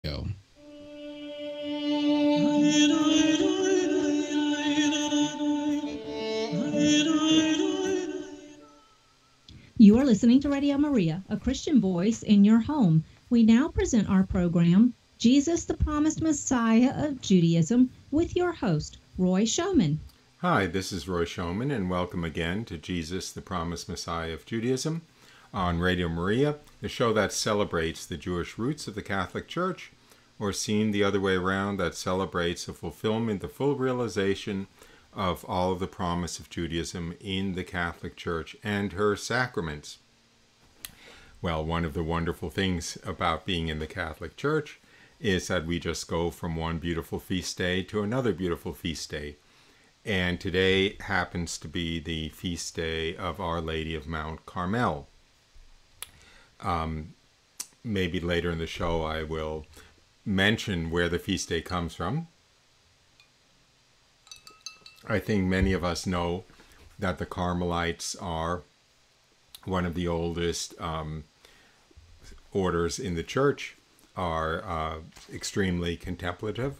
Go. You are listening to Radio Maria, a Christian voice in your home. We now present our program, Jesus, the Promised Messiah of Judaism, with your host, Roy Showman. Hi, this is Roy Showman, and welcome again to Jesus, the Promised Messiah of Judaism on Radio Maria, the show that celebrates the Jewish roots of the Catholic Church, or seen the other way around, that celebrates the fulfillment, the full realization of all of the promise of Judaism in the Catholic Church and her sacraments. Well, one of the wonderful things about being in the Catholic Church is that we just go from one beautiful feast day to another beautiful feast day. And today happens to be the feast day of Our Lady of Mount Carmel. Maybe later in the show I will mention where the feast day comes from. I think many of us know that the Carmelites are one of the oldest orders in the church, are extremely contemplative,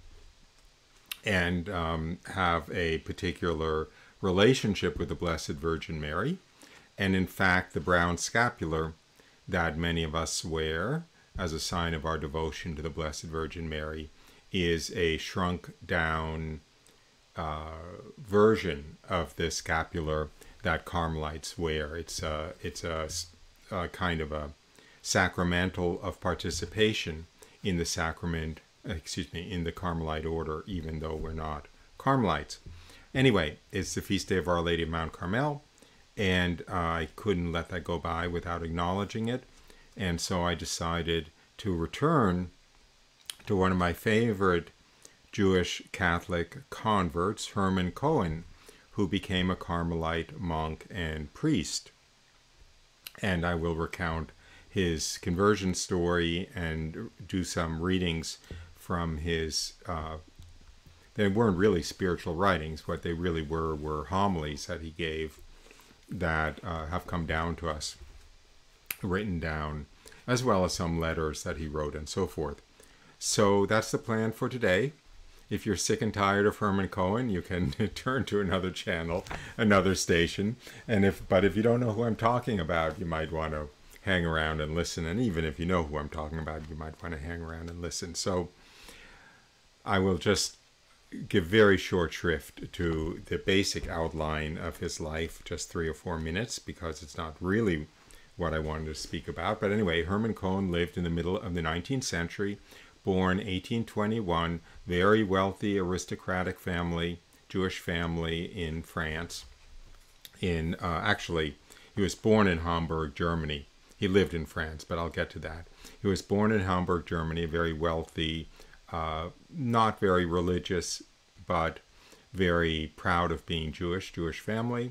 and have a particular relationship with the Blessed Virgin Mary. And in fact, the brown scapular that many of us wear as a sign of our devotion to the Blessed Virgin Mary is a shrunk down version of the scapular that Carmelites wear. It's a kind of a sacramental of participation in the sacrament, in the Carmelite order, even though we're not Carmelites. Anyway, it's the feast day of Our Lady of Mount Carmel, and I couldn't let that go by without acknowledging it, and so I decided to return to one of my favorite Jewish Catholic converts, Hermann Cohen, who became a Carmelite monk and priest. And I will recount his conversion story and do some readings from his, they weren't really spiritual writings. What they really were homilies that he gave that have come down to us, written down, as well as some letters that he wrote and so forth. So that's the plan for today. If you're sick and tired of Hermann Cohen, you can turn to another channel, another station. But if you don't know who I'm talking about, you might want to hang around and listen. And even if you know who I'm talking about, you might want to hang around and listen. So I will just give very short shrift to the basic outline of his life, just 3 or 4 minutes, because it's not really what I wanted to speak about. But anyway, Hermann Cohen lived in the middle of the 19th century, born 1821, very wealthy aristocratic family, Jewish family in France. Actually, he was born in Hamburg, Germany. He lived in France, but I'll get to that. He was born in Hamburg, Germany, a very wealthy, not very religious, but very proud of being Jewish family.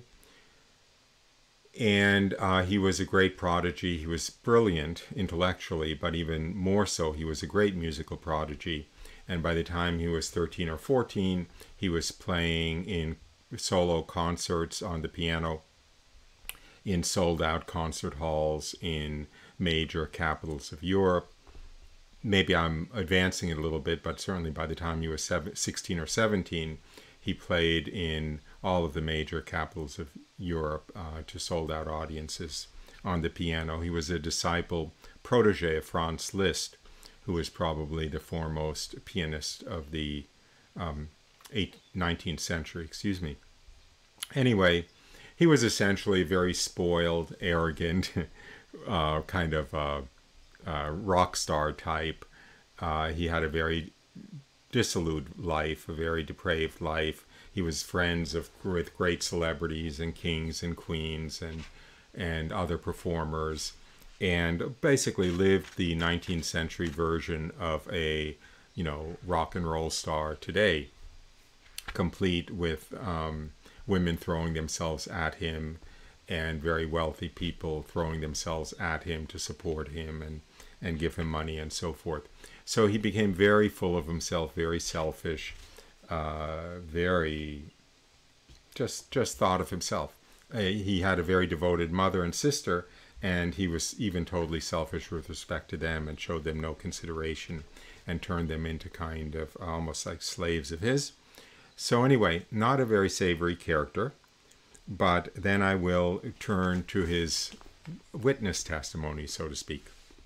And he was a great prodigy. He was brilliant intellectually, but even more so, he was a great musical prodigy. And by the time he was 13 or 14, he was playing in solo concerts on the piano in sold-out concert halls in major capitals of Europe. Maybe I'm advancing it a little bit, but certainly by the time he was 16 or 17, he played in all of the major capitals of Europe to sold-out audiences on the piano. He was a disciple, protege of Franz Liszt, who was probably the foremost pianist of the 19th century. Anyway, he was essentially very spoiled, arrogant, kind of rock star type. He had a very dissolute life, a very depraved life. He was friends with great celebrities and kings and queens and other performers, and basically lived the 19th century version of a rock and roll star today, complete with women throwing themselves at him and very wealthy people throwing themselves at him to support him and give him money and so forth. So he became very full of himself, very selfish, very just thought of himself. He had a very devoted mother and sister And he was even totally selfish with respect to them and showed them no consideration and turned them into kind of almost like slaves of his. So anyway, not a very savory character. But then I will turn to his witness testimony, so to speak.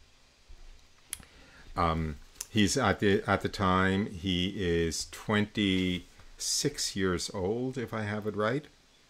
He's at the time, he is 26 years old, if I have it right.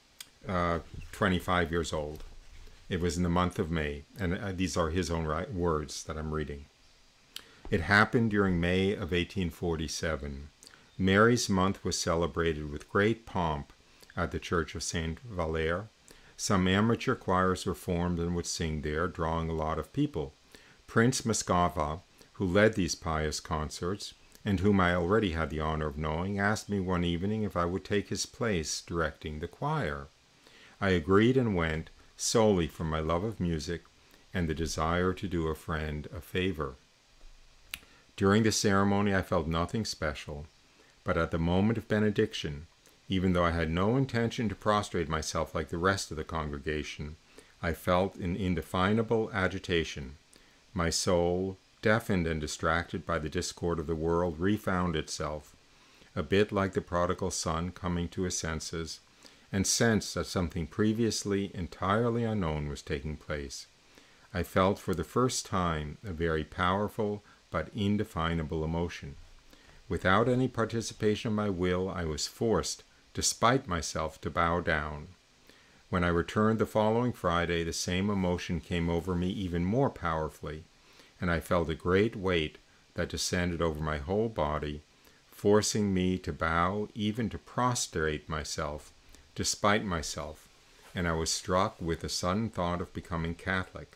25 years old. It was in the month of May, and these are his own words that I'm reading. It happened during May of 1847. Mary's month was celebrated with great pomp at the Church of Saint Valere. Some amateur choirs were formed and would sing there, drawing a lot of people. Prince Moscova, who led these pious concerts, and whom I already had the honor of knowing, asked me one evening if I would take his place directing the choir. I agreed and went, solely from my love of music and the desire to do a friend a favor. During the ceremony I felt nothing special, but at the moment of benediction, even though I had no intention to prostrate myself like the rest of the congregation, I felt an indefinable agitation. My soul, deafened and distracted by the discord of the world, refound itself, a bit like the prodigal son coming to his senses, and sensed that something previously entirely unknown was taking place. I felt for the first time a very powerful but indefinable emotion. Without any participation of my will, I was forced, despite myself, to bow down. When I returned the following Friday, the same emotion came over me even more powerfully, and I felt a great weight that descended over my whole body, forcing me to bow, even to prostrate myself, despite myself, and I was struck with a sudden thought of becoming Catholic.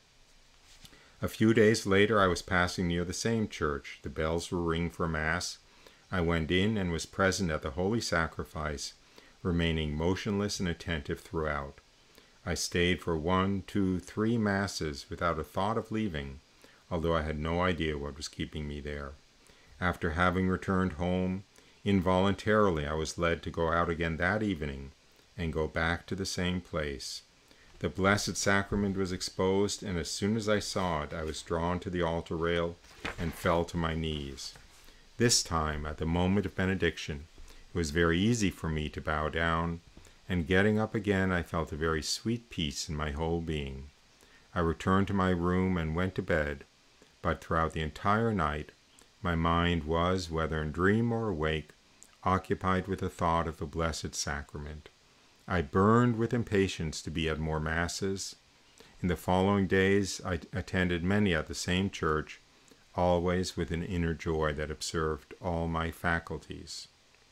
A few days later, I was passing near the same church. The bells were ringing for Mass. I went in and was present at the Holy Sacrifice, remaining motionless and attentive throughout. I stayed for 1, 2, 3 Masses without a thought of leaving, although I had no idea what was keeping me there. After having returned home, involuntarily I was led to go out again that evening and go back to the same place. The Blessed Sacrament was exposed, and as soon as I saw it, I was drawn to the altar rail and fell to my knees. This time, at the moment of benediction, it was very easy for me to bow down, and getting up again, I felt a very sweet peace in my whole being. I returned to my room and went to bed, but throughout the entire night, my mind was, whether in dream or awake, occupied with the thought of the Blessed Sacrament. I burned with impatience to be at more Masses. In the following days, I attended many at the same church, always with an inner joy that observed all my faculties.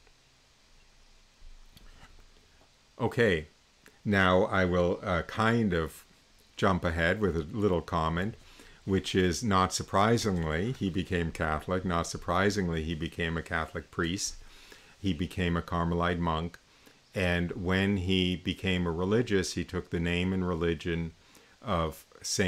Okay, now I will kind of jump ahead with a little comment, which is, not surprisingly, he became Catholic. Not surprisingly, he became a Catholic priest. He became a Carmelite monk. And when he became a religious, he took the name and religion of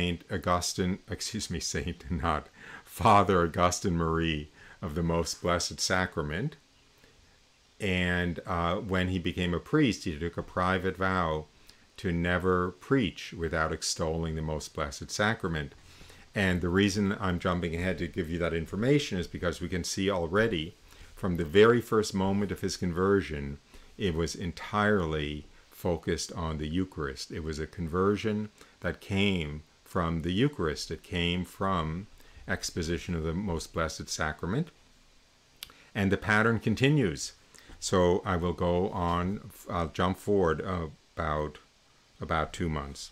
Father Augustine Marie of the Most Blessed Sacrament. And when he became a priest, he took a private vow to never preach without extolling the Most Blessed Sacrament. And the reason I'm jumping ahead to give you that information is because we can see already from the very first moment of his conversion, it was entirely focused on the Eucharist. It was a conversion that came from the Eucharist. It came from exposition of the Most Blessed Sacrament. And the pattern continues. So I will go on, I'll jump forward about 2 months.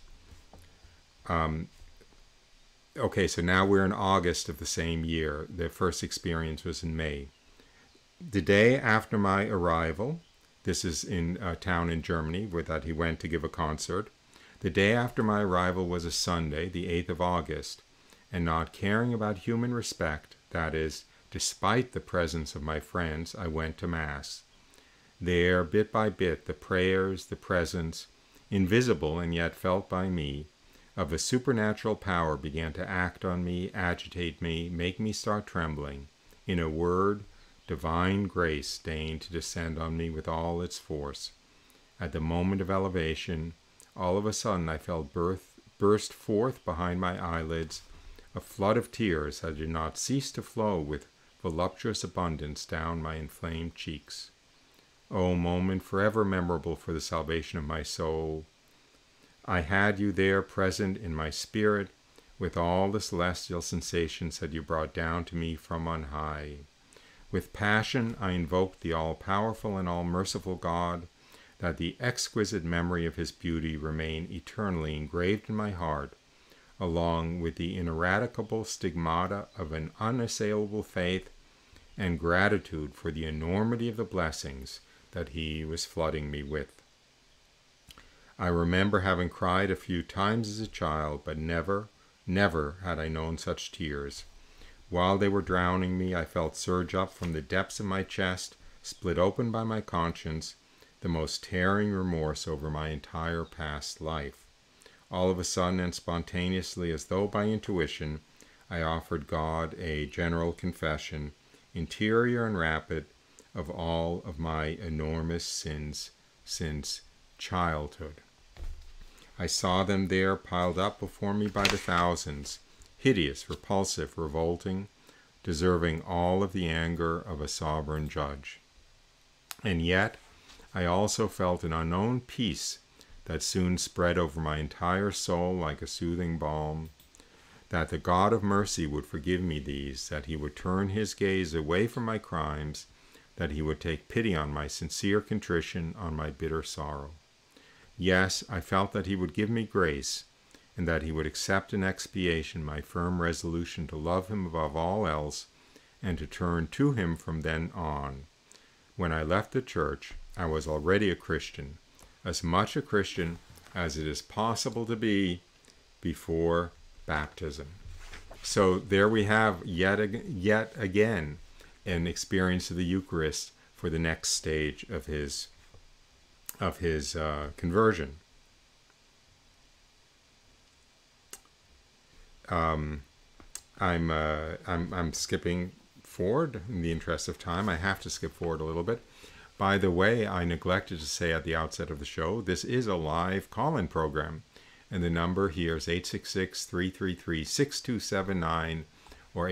Okay, so now we're in August of the same year. The first experience was in May. The day after my arrival, this is in a town in Germany where that he went to give a concert. The day after my arrival was a Sunday, the 8th of August, and not caring about human respect, that is, despite the presence of my friends, I went to Mass. There, bit by bit, the prayers, the presence, invisible and yet felt by me, of a supernatural power began to act on me, agitate me, make me start trembling. In a word, divine grace deigned to descend on me with all its force. At the moment of elevation, all of a sudden I felt burst forth behind my eyelids a flood of tears that did not cease to flow with voluptuous abundance down my inflamed cheeks. O moment forever memorable for the salvation of my soul! I had you there present in my spirit, with all the celestial sensations that you brought down to me from on high. With passion I invoked the all-powerful and all-merciful God, that the exquisite memory of his beauty remain eternally engraved in my heart, along with the ineradicable stigmata of an unassailable faith and gratitude for the enormity of the blessings that he was flooding me with. I remember having cried a few times as a child, but never had I known such tears. While they were drowning me, I felt surge up from the depths of my chest, split open by my conscience, the most tearing remorse over my entire past life. All of a sudden and spontaneously, as though by intuition, I offered God a general confession, interior and rapid, of all of my enormous sins since childhood. I saw them there piled up before me by the thousands, hideous, repulsive, revolting, deserving all of the anger of a sovereign judge. And yet, I also felt an unknown peace that soon spread over my entire soul like a soothing balm, that the God of mercy would forgive me these, that he would turn his gaze away from my crimes, that he would take pity on my sincere contrition, on my bitter sorrow. Yes, I felt that he would give me grace, and that he would accept in expiation my firm resolution to love him above all else, and to turn to him from then on. When I left the church, I was already a Christian, as much a Christian as it is possible to be before baptism. So there we have yet again an experience of the Eucharist for the next stage of his conversion. I'm skipping forward in the interest of time. I have to skip forward a little bit. By the way, I neglected to say at the outset of the show, this is a live call-in program, and the number here is 866-333-6279 or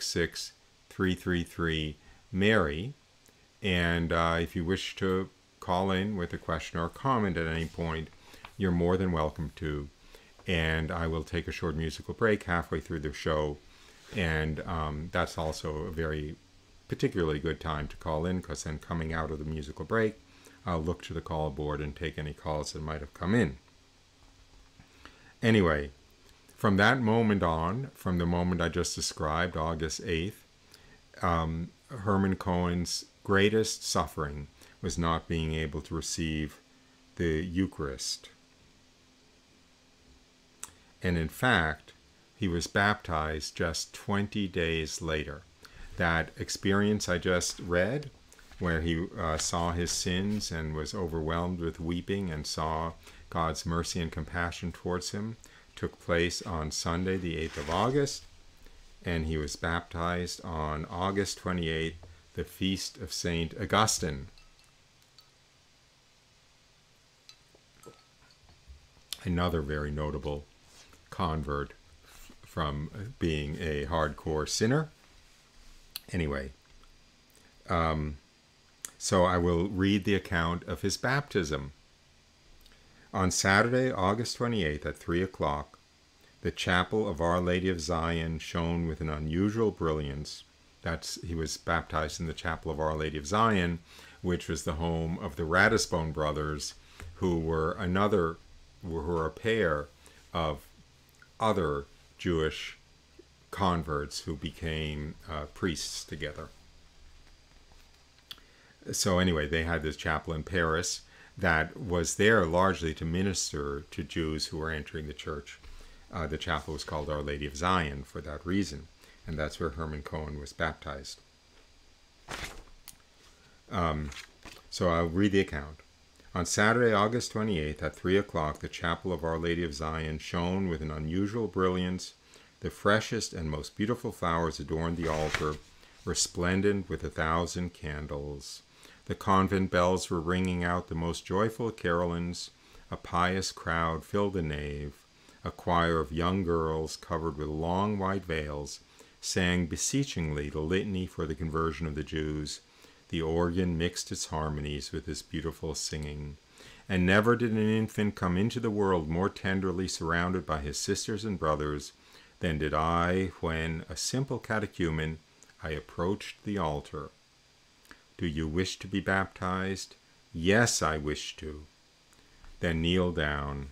866-333-MARY. And if you wish to call in with a question or comment at any point, you're more than welcome to. And I will take a short musical break halfway through the show. And that's also a very particularly good time to call in, because then coming out of the musical break, I'll look to the call board and take any calls that might have come in. Anyway, from that moment on, from the moment I just described, August 8th, Hermann Cohen's greatest suffering was not being able to receive the Eucharist. And in fact, he was baptized just 20 days later. That experience I just read, where he saw his sins and was overwhelmed with weeping and saw God's mercy and compassion towards him, took place on Sunday, the 8th of August, and he was baptized on August 28th, the feast of Saint Augustine. Another very notable convert from being a hardcore sinner. Anyway, so I will read the account of his baptism. On Saturday, August 28th at 3 o'clock, the chapel of Our Lady of Zion shone with an unusual brilliance. He was baptized in the chapel of Our Lady of Zion, which was the home of the Ratisbon brothers, who were a pair of other Jewish converts who became priests together. So anyway, they had this chapel in Paris that was there largely to minister to Jews who were entering the church. The chapel was called Our Lady of Zion for that reason, and that's where Hermann Cohen was baptized. So I'll read the account. On Saturday, August 28th at 3 o'clock, the chapel of Our Lady of Zion shone with an unusual brilliance. The freshest and most beautiful flowers adorned the altar, resplendent with 1,000 candles. The convent bells were ringing out the most joyful carolings. A pious crowd filled the nave. A choir of young girls, covered with long white veils, sang beseechingly the litany for the conversion of the Jews. The organ mixed its harmonies with this beautiful singing. And never did an infant come into the world more tenderly surrounded by his sisters and brothers than did I when, a simple catechumen, I approached the altar. Do you wish to be baptized? Yes, I wish to. Then kneel down.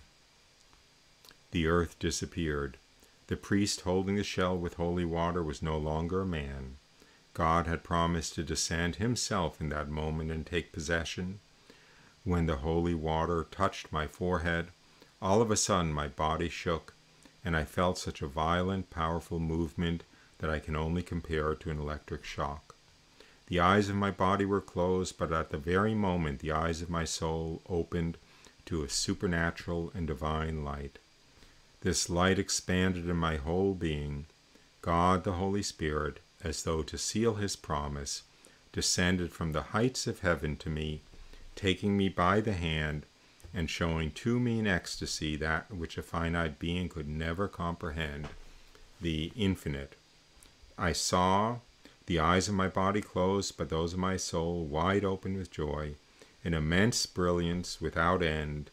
The earth disappeared. The priest holding the shell with holy water was no longer a man. God had promised to descend himself in that moment and take possession. When the holy water touched my forehead, all of a sudden my body shook, and I felt such a violent, powerful movement that I can only compare to an electric shock. The eyes of my body were closed, but at the very moment the eyes of my soul opened to a supernatural and divine light. This light expanded in my whole being. God, the Holy Spirit, as though to seal his promise, descended from the heights of heaven to me, taking me by the hand and showing to me in ecstasy that which a finite being could never comprehend, the infinite. I saw, the eyes of my body closed, but those of my soul wide open with joy, an immense brilliance without end,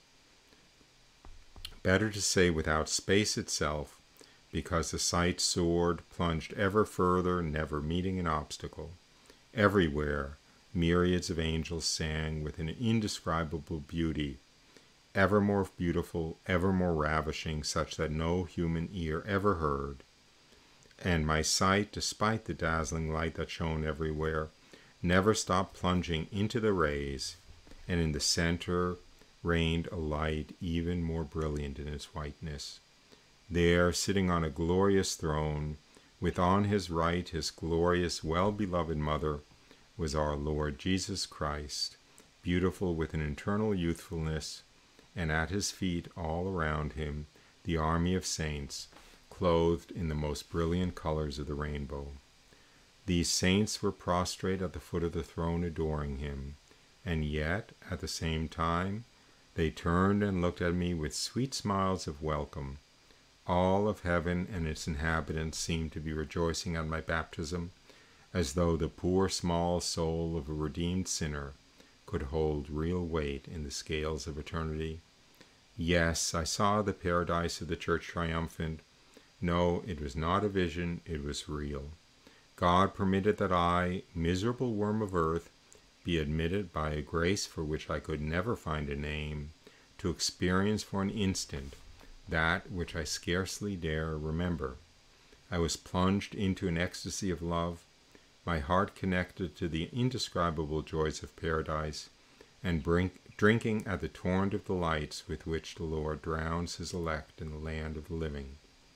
better to say without space itself, because the sight soared, plunged ever further, never meeting an obstacle. Everywhere, myriads of angels sang with an indescribable beauty, ever more beautiful, ever more ravishing, such that no human ear ever heard. And my sight, despite the dazzling light that shone everywhere, never stopped plunging into the rays, and in the center reigned a light even more brilliant in its whiteness. There, sitting on a glorious throne, with on his right his glorious, well-beloved mother, was our Lord Jesus Christ, beautiful with an eternal youthfulness, and at his feet, all around him, the army of saints, clothed in the most brilliant colors of the rainbow. These saints were prostrate at the foot of the throne adoring him, and yet, at the same time, they turned and looked at me with sweet smiles of welcome. All of heaven and its inhabitants seemed to be rejoicing at my baptism, as though the poor small soul of a redeemed sinner could hold real weight in the scales of eternity. Yes, I saw the paradise of the Church triumphant. No, it was not a vision, it was real. God permitted that I, miserable worm of earth, be admitted by a grace for which I could never find a name, to experience for an instant that which I scarcely dare remember. I was plunged into an ecstasy of love, my heart connected to the indescribable joys of paradise, and drinking at the torrent of the lights with which the Lord drowns his elect in the land of the living.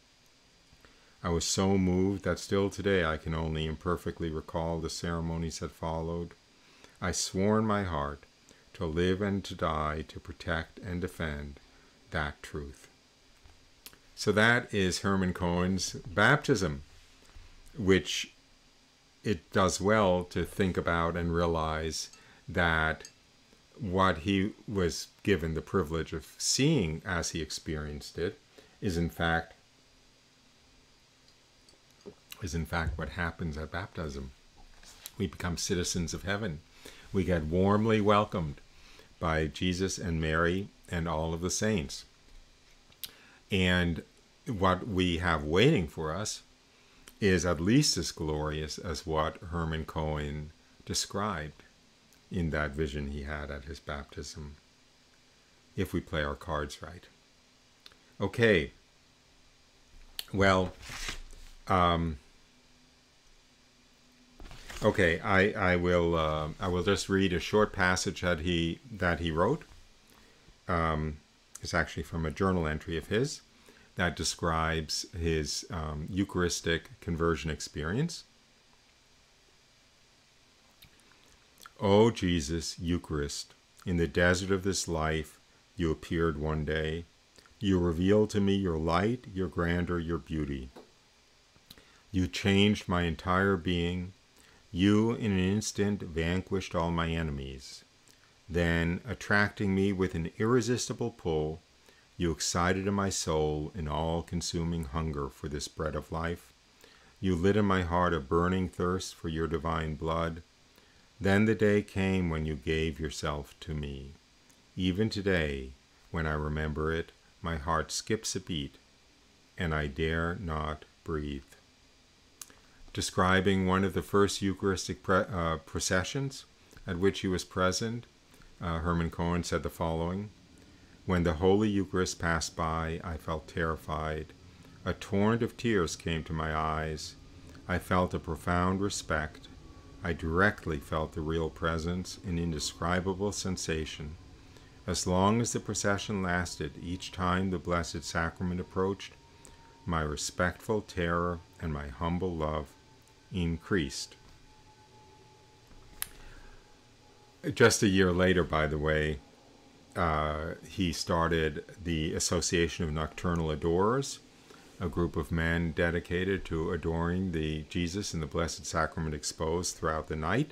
I was so moved that still today I can only imperfectly recall the ceremonies that followed. I swore in my heart to live and to die to protect and defend that truth. So that is Hermann Cohen's baptism, which it does well to think about and realize that what he was given the privilege of seeing as he experienced it is in fact what happens at baptism. We become citizens of heaven. We get warmly welcomed by Jesus and Mary and all of the saints. And what we have waiting for us is at least as glorious as what Hermann Cohen described in that vision he had at his baptism, if we play our cards right. Okay. Well, okay, I will just read a short passage that he wrote. It's actually from a journal entry of his that describes his Eucharistic conversion experience. O Jesus, Eucharist, in the desert of this life you appeared one day. You revealed to me your light, your grandeur, your beauty. You changed my entire being. You, in an instant, vanquished all my enemies. Then, attracting me with an irresistible pull, You excited in my soul an all-consuming hunger for this bread of life. You lit in my heart a burning thirst for your divine blood. Then the day came when you gave yourself to me. Even today, when I remember it, my heart skips a beat, and I dare not breathe. Describing one of the first Eucharistic processions at which he was present, Hermann Cohen said the following: "When the Holy Eucharist passed by, I felt terrified. A torrent of tears came to my eyes. I felt a profound respect. I directly felt the real presence, an indescribable sensation. As long as the procession lasted, each time the Blessed Sacrament approached, my respectful terror and my humble love increased." Just a year later, by the way, he started the Association of Nocturnal Adorers, a group of men dedicated to adoring the Jesus and the Blessed Sacrament exposed throughout the night.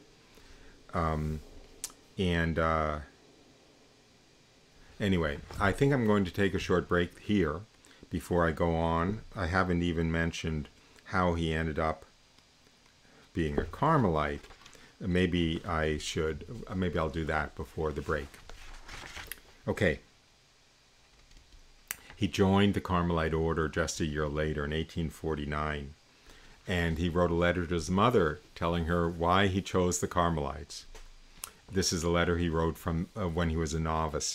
Anyway, I think I'm going to take a short break here before I go on. I haven't even mentioned how he ended up being a Carmelite. Maybe I'll do that before the break. Okay. He joined the Carmelite order just a year later in 1849, and he wrote a letter to his mother telling her why he chose the Carmelites. This is a letter he wrote from when he was a novice.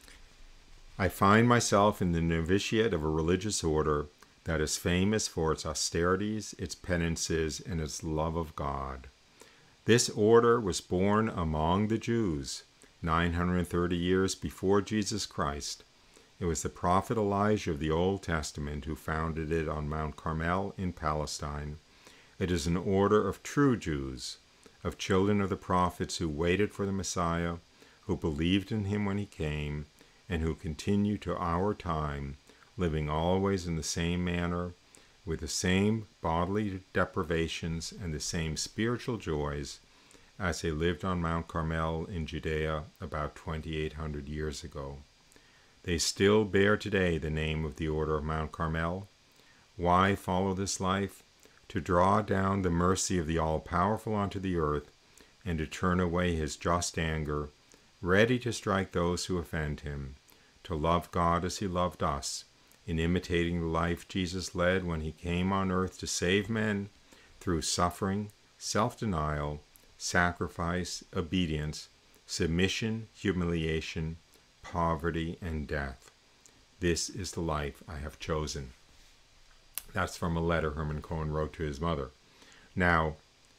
"I find myself in the novitiate of a religious order that is famous for its austerities, its penances, and its love of God. This order was born among the Jews 930 years before Jesus Christ. It was the prophet Elijah of the Old Testament who founded it on Mount Carmel in Palestine. It is an order of true Jews, of children of the prophets who waited for the Messiah, who believed in him when he came, and who continue to our time, living always in the same manner, with the same bodily deprivations and the same spiritual joys as they lived on Mount Carmel in Judea about 2,800 years ago. They still bear today the name of the Order of Mount Carmel. Why follow this life? To draw down the mercy of the All-Powerful onto the earth, and to turn away his just anger, ready to strike those who offend him, to love God as he loved us, in imitating the life Jesus led when he came on earth to save men through suffering, self-denial, sacrifice, obedience, submission, humiliation, poverty, and death. This is the life I have chosen." That's from a letter Hermann Cohen wrote to his mother. Now,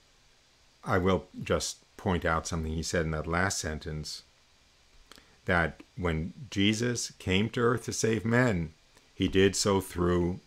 I will just point out something he said in that last sentence, that when Jesus came to earth to save men, he did so through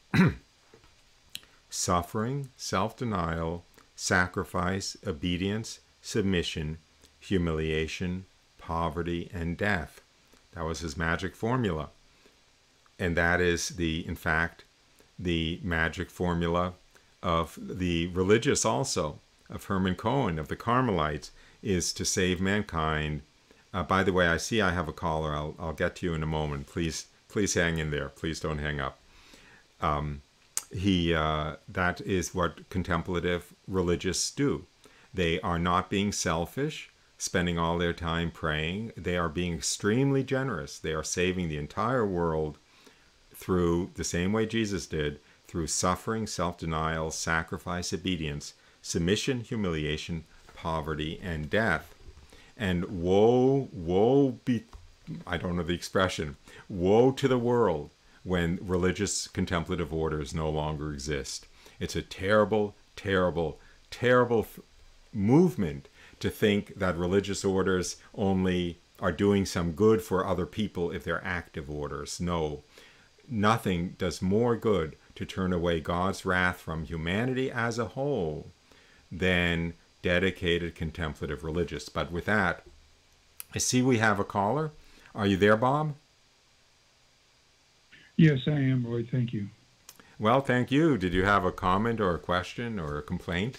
suffering, self-denial, sacrifice, obedience, submission, humiliation, poverty, and death. That was his magic formula. And that is, in fact, the magic formula of the religious also, of Hermann Cohen, of the Carmelites, is to save mankind. By the way, I see I have a caller. I'll get to you in a moment. Please hang in there. Please don't hang up. That is what contemplative religious do. They are not being selfish, spending all their time praying. They are being extremely generous. They are saving the entire world through the same way Jesus did, through suffering, self-denial, sacrifice, obedience, submission, humiliation, poverty, and death. And woe be, I don't know the expression, woe to the world when religious contemplative orders no longer exist. It's a terrible, terrible, terrible movement to think that religious orders only are doing some good for other people if they're active orders. No, nothing does more good to turn away God's wrath from humanity as a whole than dedicated contemplative religious. But with that, I see we have a caller. Are you there, Bob? Yes, I am, Roy. Thank you. Well, thank you. Did you have a comment or a question or a complaint?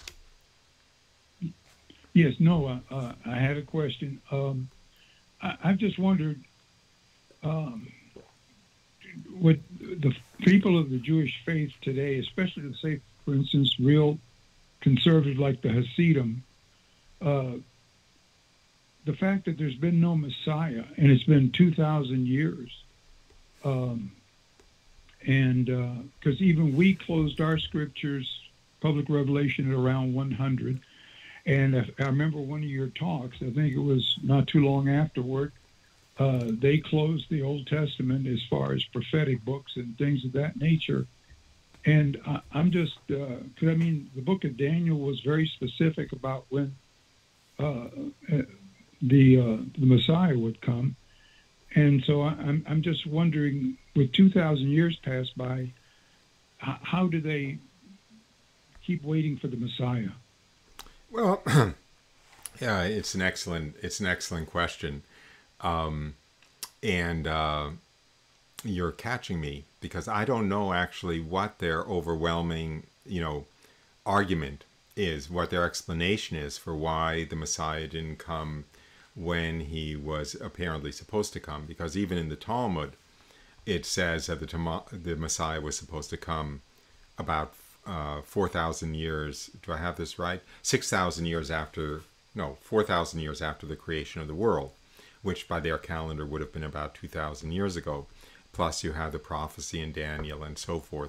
Yes, no, I had a question. I've just wondered, what the people of the Jewish faith today, especially, say, for instance, real conservative like the Hasidim, the fact that there's been no Messiah and it's been 2,000 years, and because even we closed our scriptures, public revelation, at around 100. And I remember one of your talks, I think it was not too long afterward, they closed the Old Testament as far as prophetic books and things of that nature. And I'm just, because I mean, the book of Daniel was very specific about when the Messiah would come. And so I'm just wondering, with 2,000 years passed by, how do they keep waiting for the Messiah? Well, yeah, it's an excellent question, and you're catching me because I don't know actually what their overwhelming, argument is, what their explanation is for why the Messiah didn't come when he was apparently supposed to come. Because even in the Talmud, it says that the Messiah was supposed to come about 4,000 years. Do I have this right? 6,000 years after, 4,000 years after the creation of the world, which by their calendar would have been about 2,000 years ago. Plus you have the prophecy in Daniel and so forth.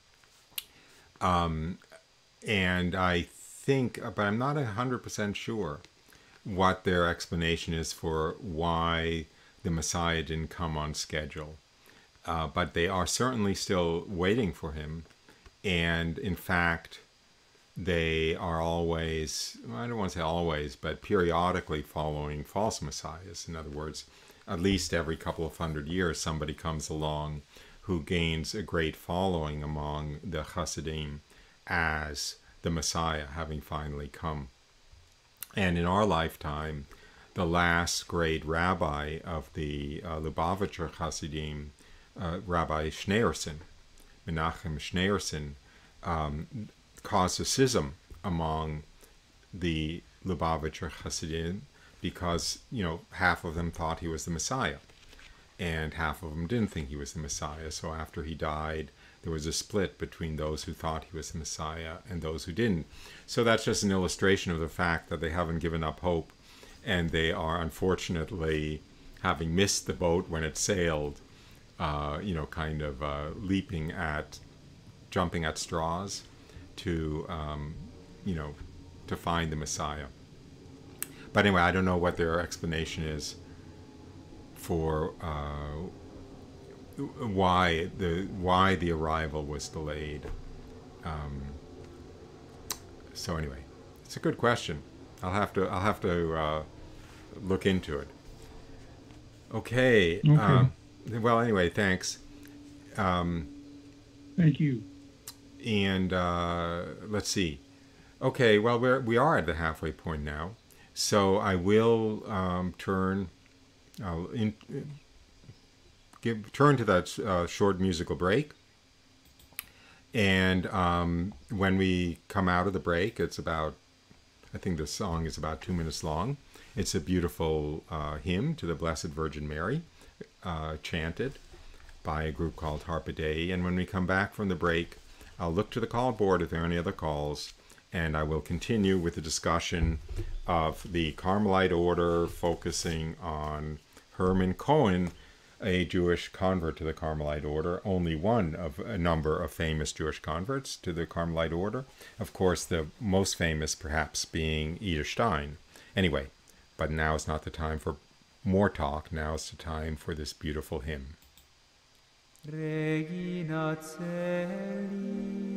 And I think, but I'm not 100% sure what their explanation is for why the Messiah didn't come on schedule. But they are certainly still waiting for him. And in fact, they are always, I don't want to say always, but periodically following false messiahs. In other words, at least every couple of hundred years, somebody comes along who gains a great following among the Hasidim as the Messiah having finally come. And in our lifetime, the last great rabbi of the Lubavitcher Hasidim, Rabbi Schneerson, Menachem Schneerson, caused a schism among the Lubavitcher Hasidim because, half of them thought he was the Messiah and half of them didn't think he was the Messiah. So after he died, there was a split between those who thought he was the Messiah and those who didn't. So that's just an illustration of the fact that they haven't given up hope, and they are unfortunately, having missed the boat when it sailed, jumping at straws to find the Messiah. But anyway, I don't know what their explanation is for why the arrival was delayed. So anyway, it's a good question. I'll have to look into it. Okay. Well, anyway, thanks. Thank you. And let's see. Okay, well, we are at the halfway point now, so I will turn to that short musical break. And when we come out of the break, it's about, I think the song is about 2 minutes long. It's a beautiful hymn to the Blessed Virgin Mary, chanted by a group called Harpa Dei. And when we come back from the break, I'll look to the call board if there are any other calls, and I will continue with the discussion of the Carmelite order, focusing on Hermann Cohen, a Jewish convert to the Carmelite order, only one of a number of famous Jewish converts to the Carmelite order. Of course, the most famous perhaps being Ida Stein. Anyway, but now is not the time for more talk. Now is the time for this beautiful hymn. Regina Celi.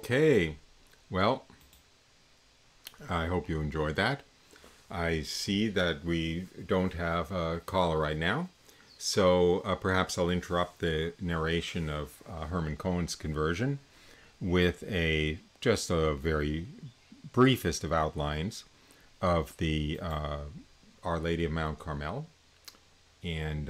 Okay, well, I hope you enjoyed that. I see that we don't have a caller right now, so perhaps I'll interrupt the narration of Hermann Cohen's conversion with just a very briefest of outlines of the Our Lady of Mount Carmel, and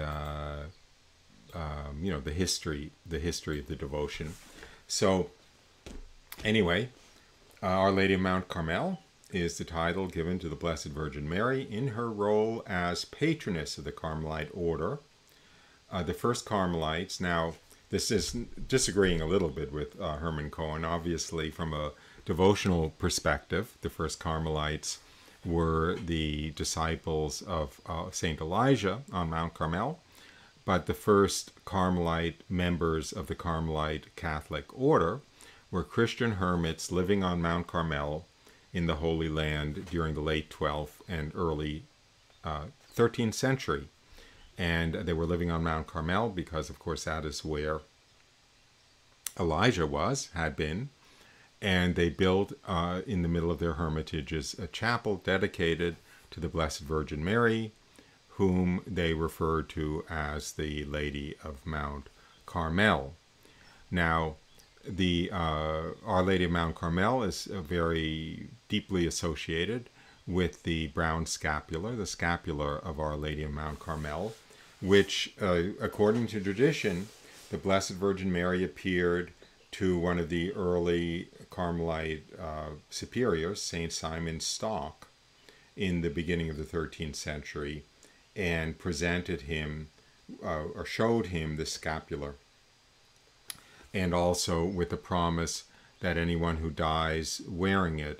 the history of the devotion. So anyway, Our Lady of Mount Carmel is the title given to the Blessed Virgin Mary in her role as patroness of the Carmelite order. The first Carmelites, now this is disagreeing a little bit with Hermann Cohen. Obviously, from a devotional perspective, the first Carmelites were the disciples of Saint Elijah on Mount Carmel, but the first Carmelite members of the Carmelite Catholic order were Christian hermits living on Mount Carmel in the Holy Land during the late 12th and early 13th century. And they were living on Mount Carmel because, of course, that is where Elijah had been. And they built in the middle of their hermitages a chapel dedicated to the Blessed Virgin Mary, whom they referred to as the Lady of Mount Carmel. Now, the Our Lady of Mount Carmel is very deeply associated with the brown scapular, the scapular of Our Lady of Mount Carmel, which, according to tradition, the Blessed Virgin Mary appeared to one of the early Carmelite superiors, Saint Simon Stock, in the beginning of the 13th century, and presented him or showed him the scapular, and also with the promise that anyone who dies wearing it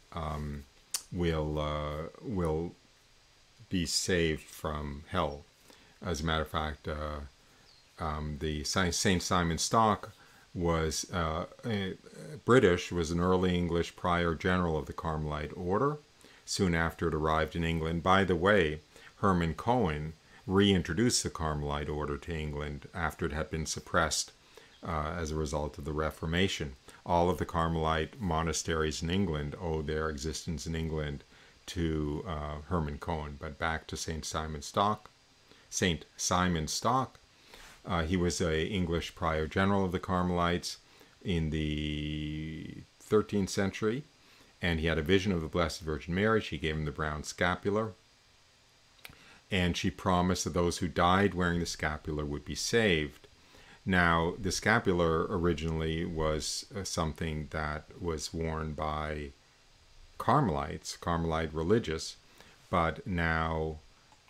will be saved from hell. As a matter of fact, the Saint Simon Stock was British, was an early English prior general of the Carmelite order. Soon after it arrived in England. By the way, Hermann Cohen reintroduced the Carmelite order to England after it had been suppressed as a result of the Reformation. All of the Carmelite monasteries in England owe their existence in England to Hermann Cohen. But back to Saint Simon Stock. Saint Simon Stock, he was an English prior general of the Carmelites in the 13th century, and he had a vision of the Blessed Virgin Mary. She gave him the brown scapular, and she promised that those who died wearing the scapular would be saved. Now, the scapular originally was something that was worn by Carmelites, Carmelite religious, but now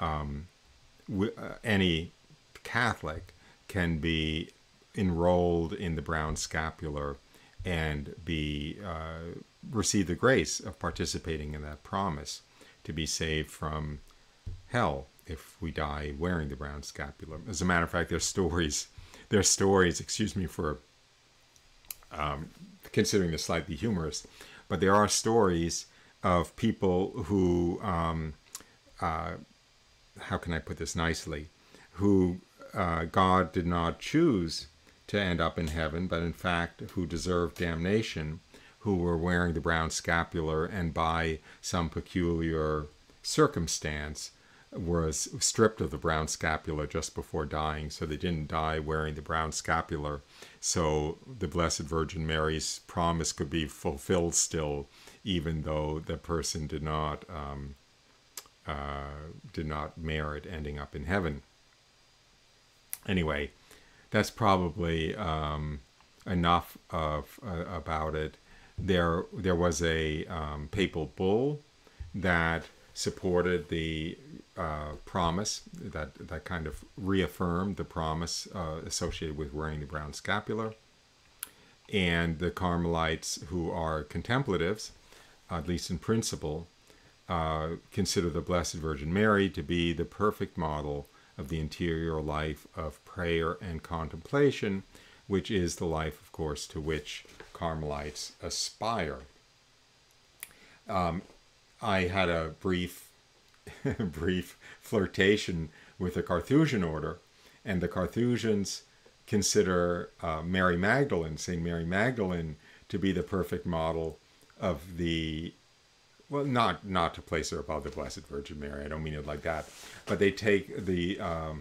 any Catholic can be enrolled in the brown scapular and receive the grace of participating in that promise to be saved from hell if we die wearing the brown scapular. As a matter of fact, there's stories, for considering this slightly humorous, but there are stories of people who, how can I put this nicely, who God did not choose to end up in heaven, but in fact who deserved damnation, who were wearing the brown scapular and by some peculiar circumstance was stripped of the brown scapular just before dying, so they didn't die wearing the brown scapular, so the Blessed Virgin Mary's promise could be fulfilled still, even though the person did not merit ending up in heaven. Anyway, that's probably enough about it. There was a papal bull that supported the promise, that kind of reaffirmed the promise associated with wearing the brown scapular. And the Carmelites, who are contemplatives, at least in principle, consider the Blessed Virgin Mary to be the perfect model of the interior life of prayer and contemplation, which is the life, of course, to which Carmelites aspire. I had a brief flirtation with the Carthusian order, and the Carthusians consider Mary Magdalene, St. Mary Magdalene, to be the perfect model of the, well, not to place her above the Blessed Virgin Mary. I don't mean it like that, but they take the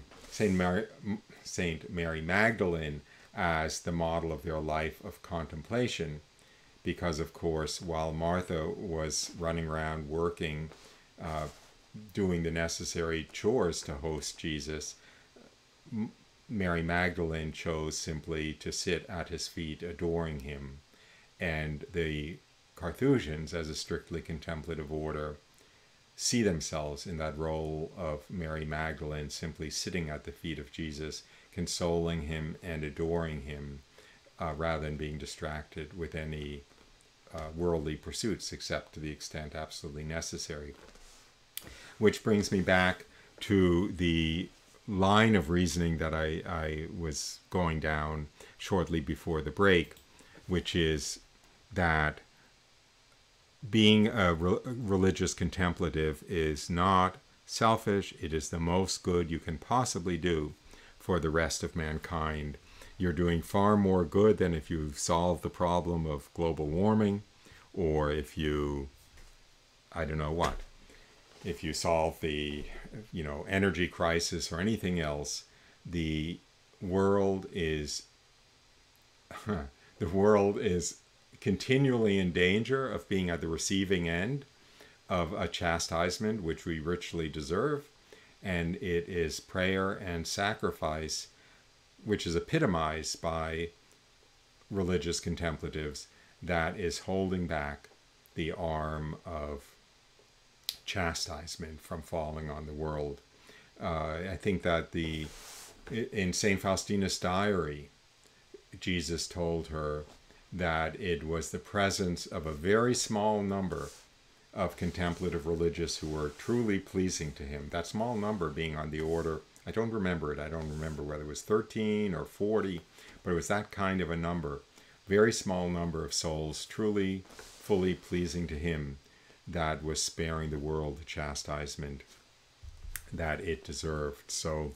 Saint Mary Magdalene as the model of their life of contemplation, because of course, while Martha was running around working, doing the necessary chores to host Jesus, Mary Magdalene chose simply to sit at his feet adoring him. And the Carthusians, as a strictly contemplative order, see themselves in that role of Mary Magdalene, simply sitting at the feet of Jesus, consoling him and adoring him, rather than being distracted with any worldly pursuits, except to the extent absolutely necessary. Which brings me back to the line of reasoning that I was going down shortly before the break, which is that being a religious contemplative is not selfish. It is the most good you can possibly do for the rest of mankind. You're doing far more good than if you solve the problem of global warming, or if you, I don't know what, if you solve the, energy crisis or anything else. The world is continually in danger of being at the receiving end of a chastisement which we richly deserve, and it is prayer and sacrifice, which is epitomized by religious contemplatives, that is holding back the arm of chastisement from falling on the world. I think that in St. Faustina's diary, Jesus told her that it was the presence of a very small number of contemplative religious who were truly pleasing to him. That small number being on the order, I don't remember it. I don't remember whether it was 13 or 40, but it was that kind of a number. Very small number of souls truly, fully pleasing to him, that was sparing the world the chastisement that it deserved. So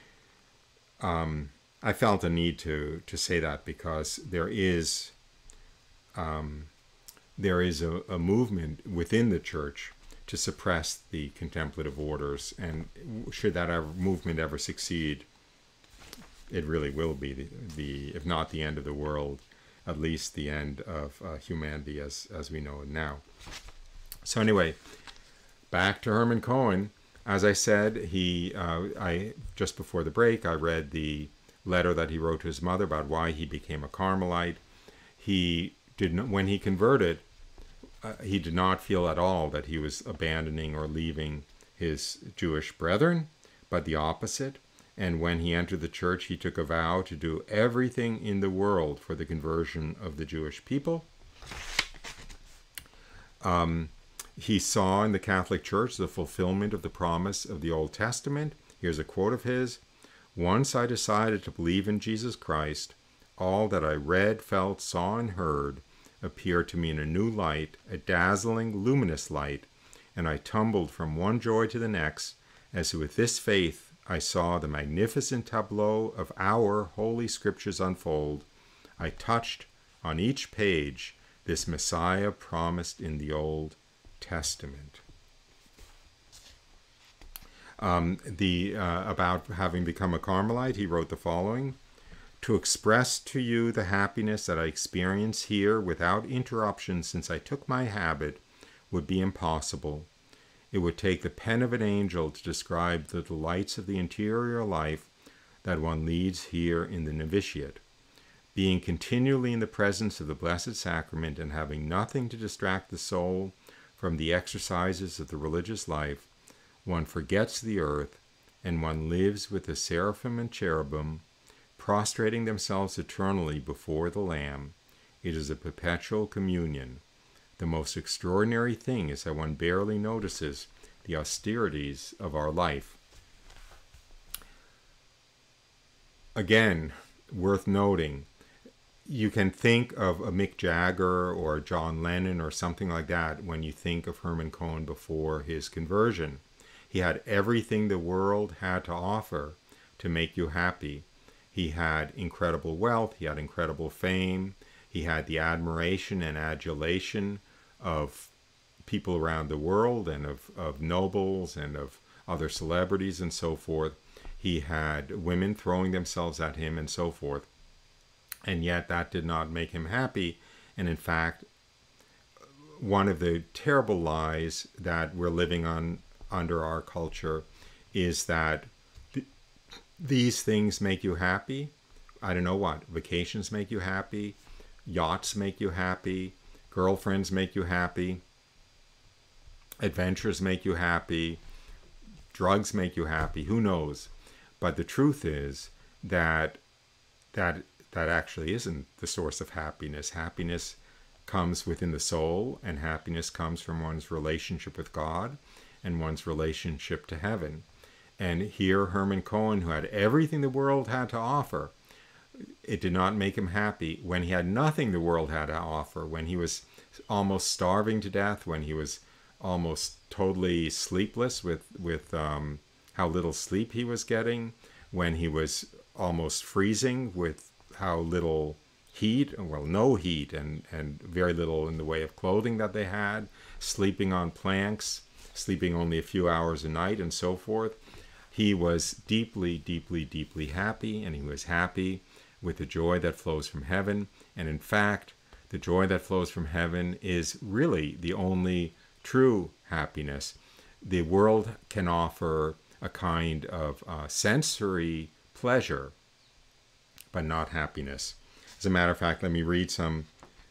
I felt a need to say that, because there is a movement within the church to suppress the contemplative orders, and should that movement ever succeed, it really will be the if not the end of the world, at least the end of humanity as we know it now. So anyway, back to Hermann Cohen. As I said, I just before the break, I read the letter that he wrote to his mother about why he became a Carmelite. When he converted, he did not feel at all that he was abandoning or leaving his Jewish brethren, but the opposite. And when he entered the church, he took a vow to do everything in the world for the conversion of the Jewish people. He saw in the Catholic Church the fulfillment of the promise of the Old Testament. Here's a quote of his: "Once I decided to believe in Jesus Christ, all that I read, felt, saw, and heard appeared to me in a new light, a dazzling, luminous light, and I tumbled from one joy to the next, as with this faith I saw the magnificent tableau of our Holy Scriptures unfold. I touched on each page this Messiah promised in the Old Testament." About having become a Carmelite, he wrote the following: "To express to you the happiness that I experience here without interruption since I took my habit would be impossible. It would take the pen of an angel to describe the delights of the interior life that one leads here in the novitiate. Being continually in the presence of the Blessed Sacrament and having nothing to distract the soul from the exercises of the religious life, one forgets the earth, and one lives with the seraphim and cherubim, prostrating themselves eternally before the Lamb. It is a perpetual communion. The most extraordinary thing is that one barely notices the austerities of our life." Again, worth noting, you can think of a Mick Jagger or John Lennon or something like that when you think of Hermann Cohen before his conversion. He had everything the world had to offer to make you happy. He had incredible wealth, he had incredible fame, He had the admiration and adulation of people around the world and of nobles and of other celebrities and so forth. He had women throwing themselves at him and so forth. And yet that did not make him happy. And in fact, one of the terrible lies that we're living on under our culture is that these things make you happy. I don't know what. Vacations make you happy. Yachts make you happy. Girlfriends make you happy. Adventures make you happy. Drugs make you happy. Who knows? But the truth is that actually isn't the source of happiness. Happiness comes within the soul, and happiness comes from one's relationship with God and one's relationship to heaven. And here, Hermann Cohen, who had everything the world had to offer, it did not make him happy. When he had nothing the world had to offer, when he was almost starving to death, when he was almost totally sleepless with how little sleep he was getting, when he was almost freezing with how little heat, well, no heat, and very little in the way of clothing that they had, sleeping on planks, sleeping only a few hours a night, and so forth. He was deeply, deeply, deeply happy, and he was happy with the joy that flows from heaven. And in fact, the joy that flows from heaven is really the only true happiness. The world can offer a kind of sensory pleasure, but not happiness. As a matter of fact, let me read some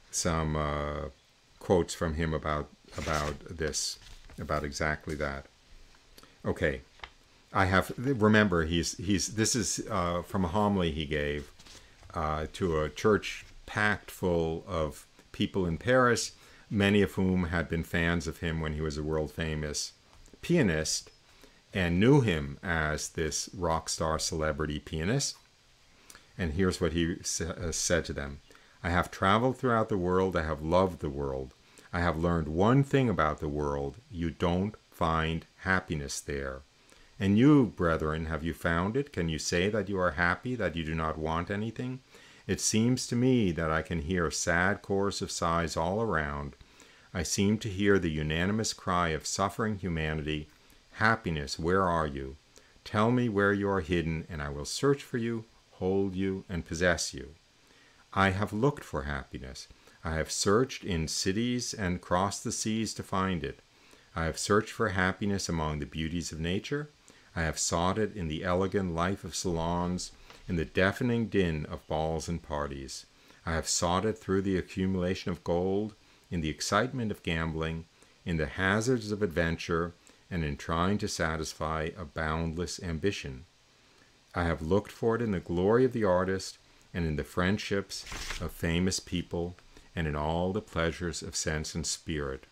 quotes from him about this, about exactly that. Okay, remember, this is from a homily he gave to a church packed full of people in Paris, many of whom had been fans of him when he was a world-famous pianist and knew him as this rock star celebrity pianist. And here's what he said to them. I have traveled throughout the world. I have loved the world. I have learned one thing about the world. You don't find happiness there. And you, brethren, have you found it? Can you say that you are happy, that you do not want anything? It seems to me that I can hear a sad chorus of sighs all around. I seem to hear the unanimous cry of suffering humanity, happiness, where are you? Tell me where you are hidden, and I will search for you, hold you, and possess you. I have looked for happiness. I have searched in cities and crossed the seas to find it. I have searched for happiness among the beauties of nature. I have sought it in the elegant life of salons, in the deafening din of balls and parties. I have sought it through the accumulation of gold, in the excitement of gambling, in the hazards of adventure, and in trying to satisfy a boundless ambition. I have looked for it in the glory of the artist, and in the friendships of famous people, and in all the pleasures of sense and spirit.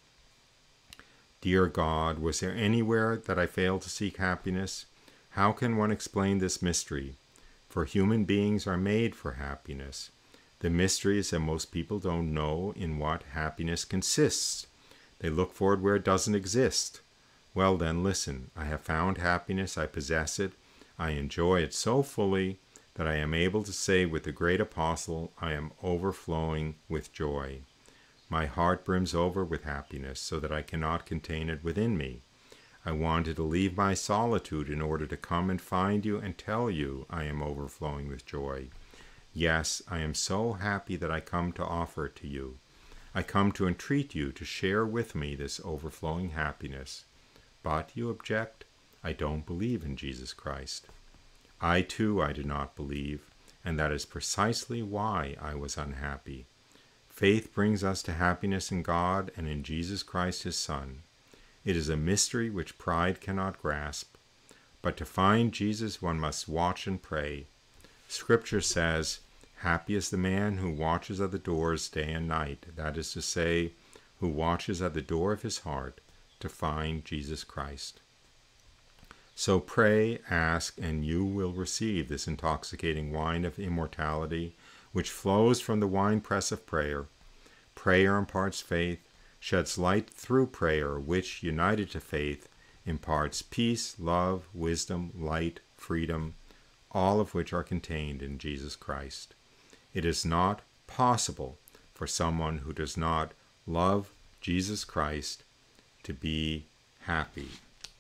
Dear God, was there anywhere that I failed to seek happiness? How can one explain this mystery? For human beings are made for happiness. The mystery is that most people don't know in what happiness consists. They look for it where it doesn't exist. Well then, listen, I have found happiness, I possess it, I enjoy it so fully that I am able to say with the great apostle, I am overflowing with joy. My heart brims over with happiness, so that I cannot contain it within me. I wanted to leave my solitude in order to come and find you and tell you I am overflowing with joy. Yes, I am so happy that I come to offer it to you. I come to entreat you to share with me this overflowing happiness. But, you object, I don't believe in Jesus Christ. I do not believe, and that is precisely why I was unhappy. Faith brings us to happiness in God and in Jesus Christ his Son. It is a mystery which pride cannot grasp. But to find Jesus one must watch and pray. Scripture says, happy is the man who watches at the doors day and night, that is to say, who watches at the door of his heart to find Jesus Christ. So pray, ask, and you will receive this intoxicating wine of immortality, which flows from the winepress of prayer. Prayer imparts faith, sheds light through prayer, which, united to faith, imparts peace, love, wisdom, light, freedom, all of which are contained in Jesus Christ. It is not possible for someone who does not love Jesus Christ to be happy.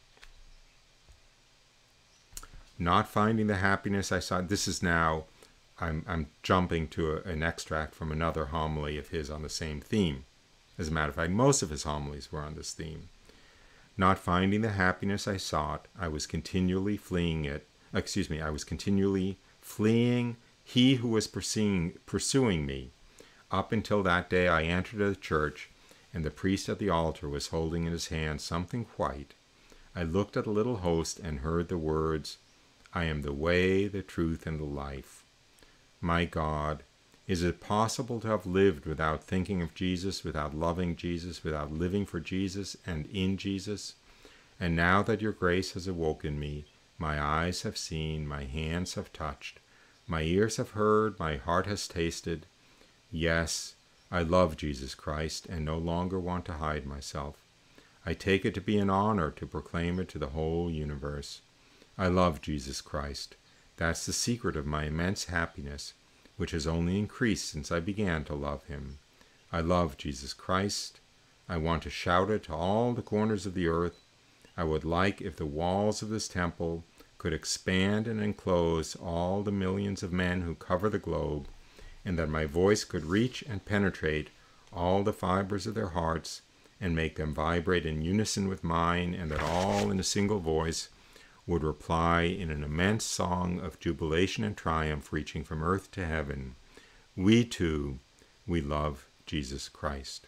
Not finding the happiness I sought. This is now, I'm jumping to an extract from another homily of his on the same theme. As a matter of fact, most of his homilies were on this theme. Not finding the happiness I sought, I was continually fleeing it. I was continually fleeing he who was pursuing me. Up until that day I entered a church, and the priest at the altar was holding in his hand something white. I looked at the little host and heard the words, I am the way, the truth, and the life. My God, is it possible to have lived without thinking of Jesus, without loving Jesus, without living for Jesus and in Jesus? And now that your grace has awoken me, my eyes have seen, my hands have touched, my ears have heard, my heart has tasted. Yes, I love Jesus Christ and no longer want to hide myself. I take it to be an honor to proclaim it to the whole universe. I love Jesus Christ. That's the secret of my immense happiness, which has only increased since I began to love him. I love Jesus Christ. I want to shout it to all the corners of the earth. I would like if the walls of this temple could expand and enclose all the millions of men who cover the globe, and that my voice could reach and penetrate all the fibers of their hearts and make them vibrate in unison with mine, and that all in a single voice would reply in an immense song of jubilation and triumph reaching from earth to heaven. We too, we love Jesus Christ.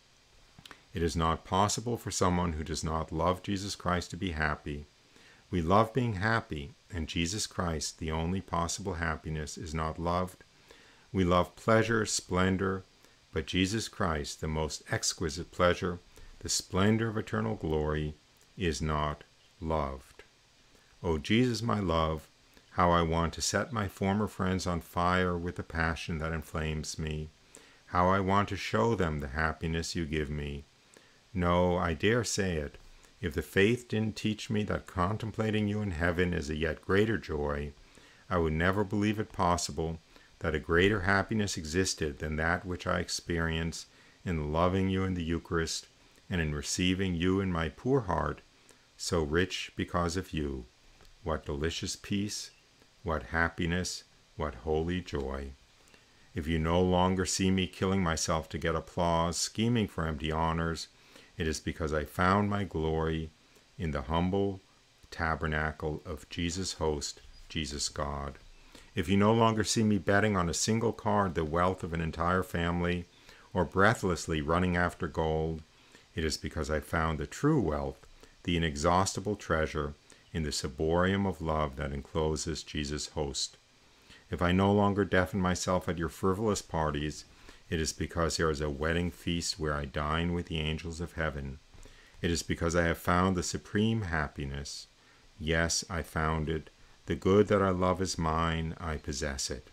It is not possible for someone who does not love Jesus Christ to be happy. We love being happy, and Jesus Christ, the only possible happiness, is not loved. We love pleasure, splendor, but Jesus Christ, the most exquisite pleasure, the splendor of eternal glory, is not loved. O Jesus, my love, how I want to set my former friends on fire with the passion that inflames me. How I want to show them the happiness you give me. No, I dare say it. If the faith didn't teach me that contemplating you in heaven is a yet greater joy, I would never believe it possible that a greater happiness existed than that which I experience in loving you in the Eucharist and in receiving you in my poor heart, so rich because of you. What delicious peace, what happiness, what holy joy. If you no longer see me killing myself to get applause, scheming for empty honors, it is because I found my glory in the humble tabernacle of Jesus host, Jesus God. If you no longer see me betting on a single card the wealth of an entire family, or breathlessly running after gold, it is because I found the true wealth, the inexhaustible treasure, in the ciborium of love that encloses Jesus' host. If I no longer deafen myself at your frivolous parties, it is because there is a wedding feast where I dine with the angels of heaven. It is because I have found the supreme happiness. Yes, I found it. The good that I love is mine. I possess it.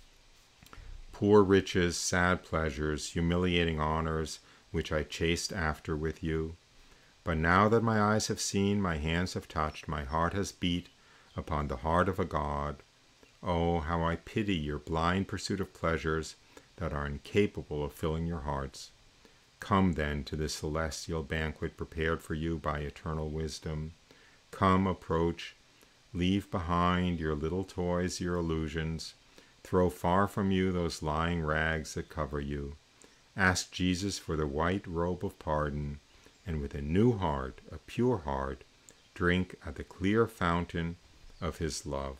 Poor riches, sad pleasures, humiliating honors, which I chased after with you. But now that my eyes have seen, my hands have touched, my heart has beat upon the heart of a God. Oh, how I pity your blind pursuit of pleasures that are incapable of filling your hearts. Come then to this celestial banquet prepared for you by eternal wisdom. Come, approach, leave behind your little toys, your illusions. Throw far from you those lying rags that cover you. Ask Jesus for the white robe of pardon, and with a new heart, a pure heart, drink at the clear fountain of his love.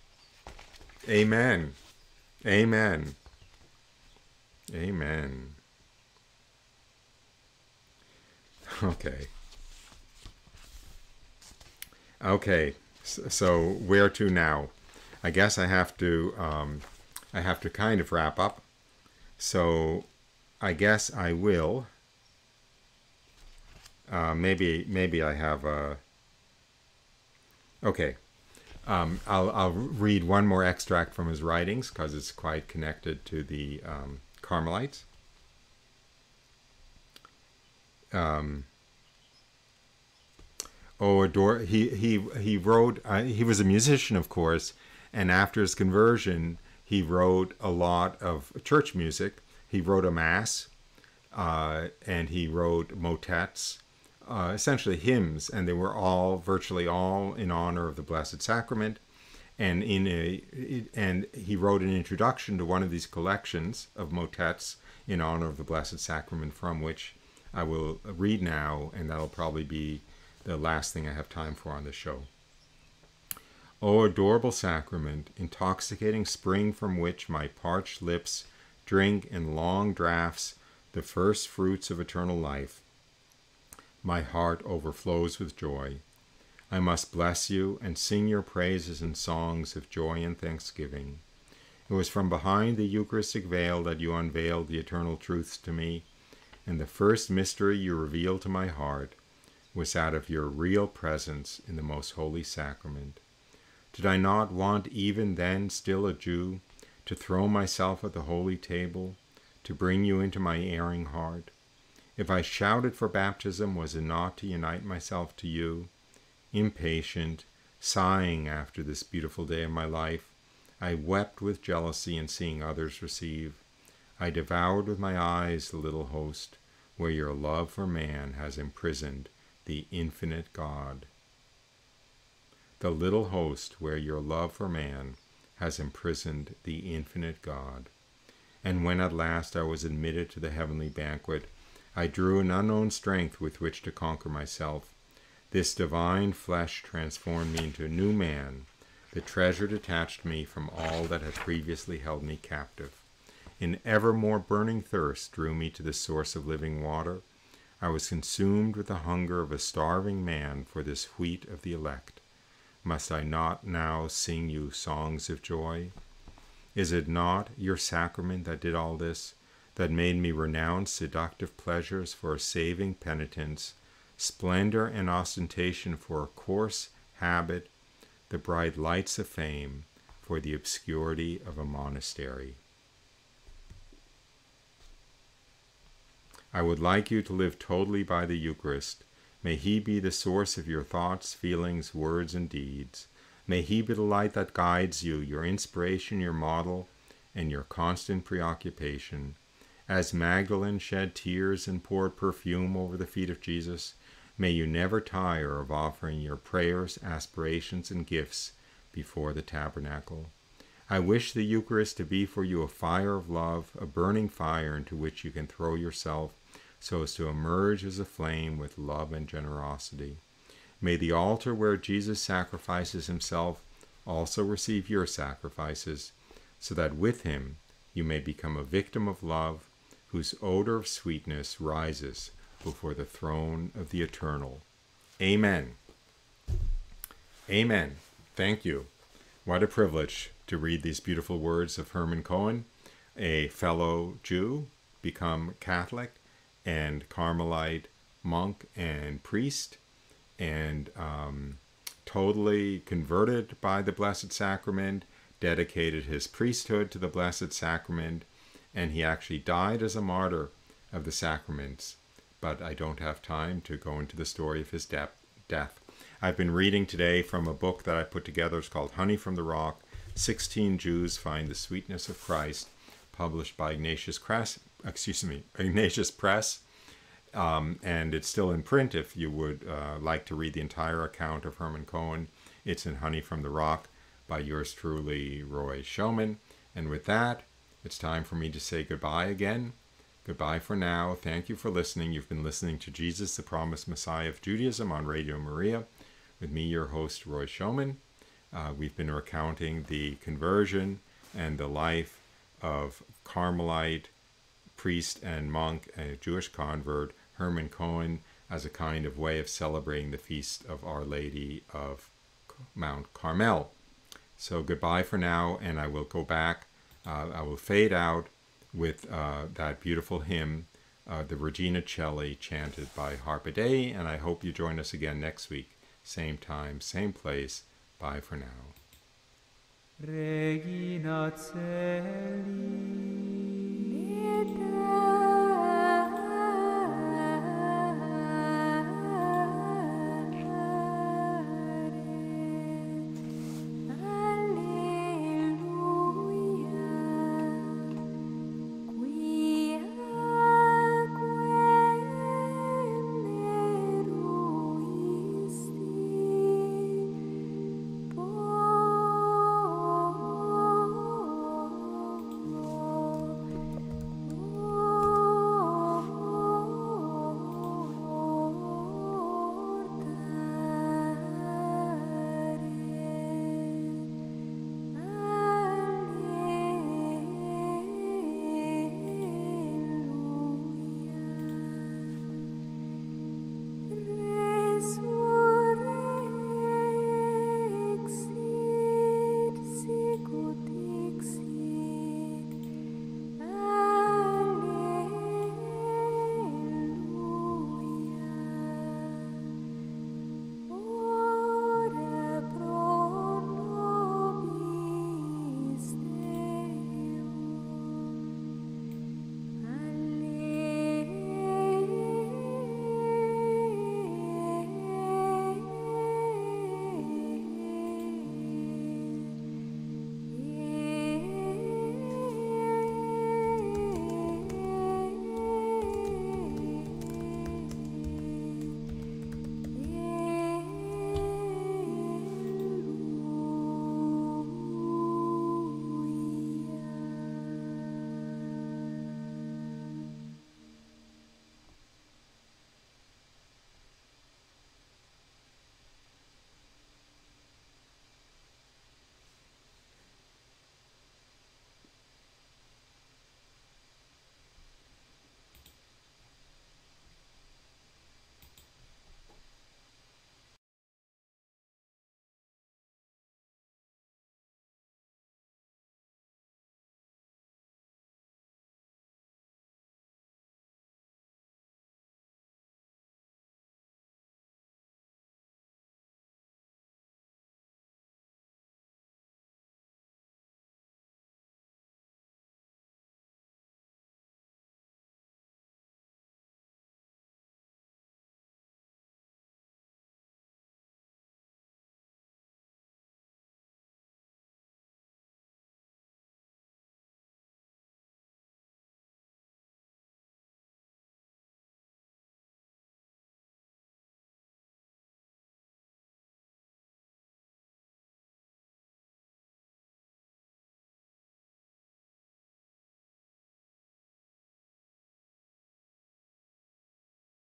Amen. Amen. Amen. Okay. So where to now? I guess I have to kind of wrap up. So I guess I will. Maybe I have a. Okay. I'll read one more extract from his writings because it's quite connected to the Carmelites. He wrote. He was a musician, of course, and after his conversion, he wrote a lot of church music He wrote a mass, and he wrote motets, essentially hymns, and they were all, virtually all, in honor of the Blessed Sacrament. And and he wrote an introduction to one of these collections of motets in honor of the Blessed Sacrament, from which I will read now, and that'll probably be the last thing I have time for on the show. O adorable sacrament, intoxicating spring from which my parched lips drink in long draughts the first fruits of eternal life, my heart overflows with joy. I must bless you and sing your praises in songs of joy and thanksgiving. It was from behind the Eucharistic veil that you unveiled the eternal truths to me, and the first mystery you revealed to my heart was that of your real presence in the most holy sacrament. Did I not want even then, still a Jew, to throw myself at the holy table, to bring you into my erring heart? If I shouted for baptism, was it not to unite myself to you? Impatient, sighing after this beautiful day of my life, I wept with jealousy in seeing others receive. I devoured with my eyes the little host, where your love for man has imprisoned the infinite God. The little host where your love for man has imprisoned the infinite God. And when at last I was admitted to the heavenly banquet, I drew an unknown strength with which to conquer myself. This divine flesh transformed me into a new man. The treasure detached me from all that had previously held me captive. An ever more burning thirst drew me to the source of living water. I was consumed with the hunger of a starving man for this wheat of the elect. Must I not now sing you songs of joy? Is it not your sacrament that did all this, that made me renounce seductive pleasures for a saving penitence, splendor and ostentation for a coarse habit, the bright lights of fame for the obscurity of a monastery? I would like you to live totally by the Eucharist. May he be the source of your thoughts, feelings, words, and deeds. May he be the light that guides you, your inspiration, your model, and your constant preoccupation. As Magdalene shed tears and poured perfume over the feet of Jesus, may you never tire of offering your prayers, aspirations, and gifts before the tabernacle. I wish the Eucharist to be for you a fire of love, a burning fire into which you can throw yourself so as to emerge as a flame with love and generosity. May the altar where Jesus sacrifices himself also receive your sacrifices, so that with him you may become a victim of love, whose odor of sweetness rises before the throne of the eternal. Amen. Amen. Thank you. What a privilege to read these beautiful words of Hermann Cohen, a fellow Jew, become Catholic and Carmelite monk and priest, and totally converted by the Blessed Sacrament, dedicated his priesthood to the Blessed Sacrament, and he actually died as a martyr of the sacraments. But I don't have time to go into the story of his death. I've been reading today from a book that I put together. It's called Honey from the Rock, 16 Jews Find the Sweetness of Christ, published by Ignatius Press, and it's still in print if you would like to read the entire account of Hermann Cohen. It's in Honey from the Rock by yours truly, Roy Schoeman. And with that, it's time for me to say goodbye again. Goodbye for now. Thank you for listening. You've been listening to Jesus, the Promised Messiah of Judaism on Radio Maria, with me, your host, Roy Schoeman. We've been recounting the conversion and the life of Carmelite priest and monk, a Jewish convert, Hermann Cohen, as a kind of way of celebrating the feast of Our Lady of Mount Carmel. So goodbye for now, and I will go back. I will fade out with that beautiful hymn, the Regina Celli, chanted by Harpa Dei, and I hope you join us again next week. Same time, same place. Bye for now. Regina Celli.